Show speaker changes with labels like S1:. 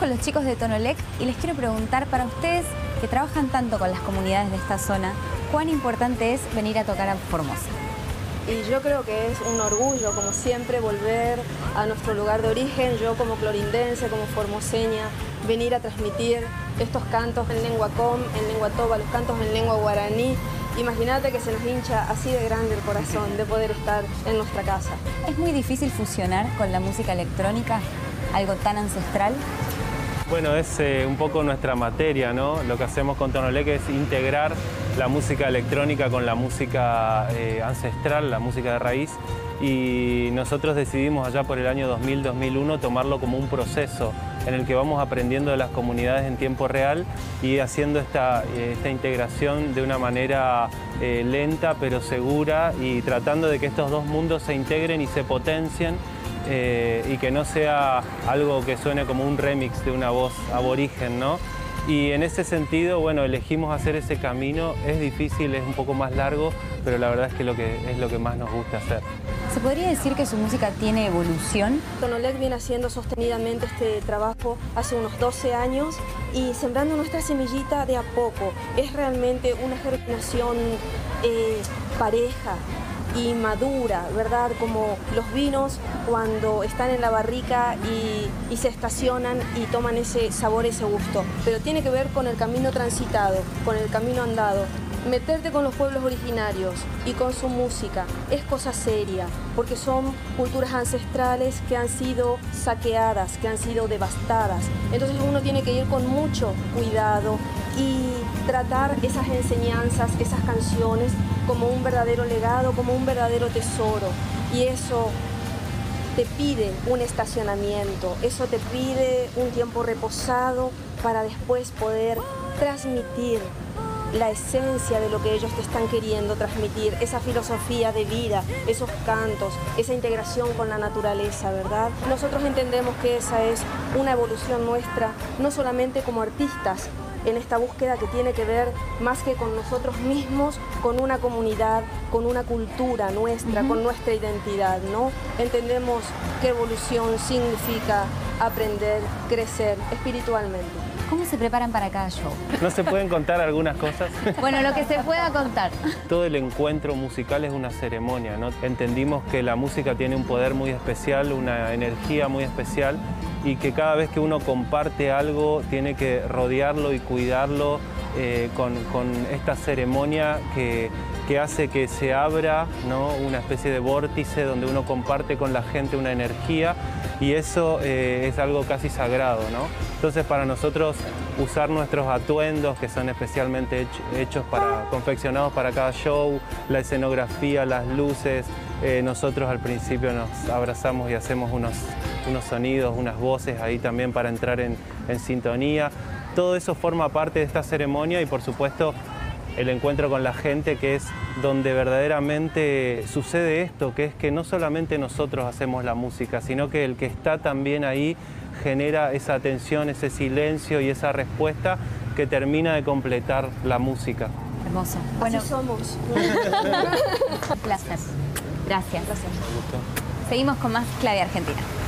S1: con los chicos de Tonolec y les quiero preguntar, para ustedes que trabajan tanto con las comunidades de esta zona, ¿cuán importante es venir a tocar a Formosa?
S2: Y yo creo que es un orgullo, como siempre, volver a nuestro lugar de origen. Yo como clorindense, como formoseña, venir a transmitir estos cantos en lengua com, en lengua toba, los cantos en lengua guaraní. Imagínate que se nos hincha así de grande el corazón de poder estar en nuestra casa.
S1: ¿Es muy difícil fusionar con la música electrónica, algo tan ancestral?
S3: Bueno, es un poco nuestra materia, ¿no? Lo que hacemos con Tonolec es integrar la música electrónica con la música ancestral, la música de raíz, y nosotros decidimos allá por el año 2000-2001 tomarlo como un proceso en el que vamos aprendiendo de las comunidades en tiempo real y haciendo esta integración de una manera lenta pero segura, y tratando de que estos dos mundos se integren y se potencien, y que no sea algo que suene como un remix de una voz aborigen, ¿no? Y en ese sentido, bueno, elegimos hacer ese camino. Es difícil, es un poco más largo, pero la verdad es que es lo que más nos gusta hacer.
S1: ¿Se podría decir que su música tiene evolución?
S2: Tonolec viene haciendo sostenidamente este trabajo hace unos 12 años y sembrando nuestra semillita de a poco. Es realmente una germinación pareja y madura, ¿verdad? Como los vinos cuando están en la barrica y se estacionan y toman ese sabor, ese gusto. Pero tiene que ver con el camino transitado, con el camino andado. Meterte con los pueblos originarios y con su música es cosa seria, porque son culturas ancestrales que han sido saqueadas, que han sido devastadas. Entonces uno tiene que ir con mucho cuidado y tratar esas enseñanzas, esas canciones, como un verdadero legado, como un verdadero tesoro. Y eso te pide un estacionamiento, eso te pide un tiempo reposado para después poder transmitir la esencia de lo que ellos te están queriendo transmitir, esa filosofía de vida, esos cantos, esa integración con la naturaleza, ¿verdad? Nosotros entendemos que esa es una evolución nuestra, no solamente como artistas, en esta búsqueda que tiene que ver más que con nosotros mismos, con una comunidad, con una cultura nuestra, con nuestra identidad, ¿no? Entendemos que evolución significa aprender, crecer espiritualmente.
S1: ¿Cómo se preparan para cada show?
S3: ¿No se pueden contar algunas cosas?
S1: Bueno, lo que se pueda contar.
S3: Todo el encuentro musical es una ceremonia, ¿no? Entendimos que la música tiene un poder muy especial, una energía muy especial, y que cada vez que uno comparte algo tiene que rodearlo y cuidarlo con esta ceremonia que hace que se abra, ¿no? Una especie de vórtice donde uno comparte con la gente una energía, y eso es algo casi sagrado, ¿no? Entonces, para nosotros, usar nuestros atuendos, que son especialmente confeccionados para cada show, la escenografía, las luces, nosotros al principio nos abrazamos y hacemos unos sonidos, unas voces ahí también para entrar en sintonía. Todo eso forma parte de esta ceremonia, y por supuesto el encuentro con la gente, que es donde verdaderamente sucede esto, que es que no solamente nosotros hacemos la música, sino que el que está también ahí genera esa atención, ese silencio y esa respuesta que termina de completar la música.
S1: Hermoso. Bueno,
S2: así somos.
S1: Un placer. Gracias.
S2: Gracias.
S1: Seguimos con más Clave Argentina.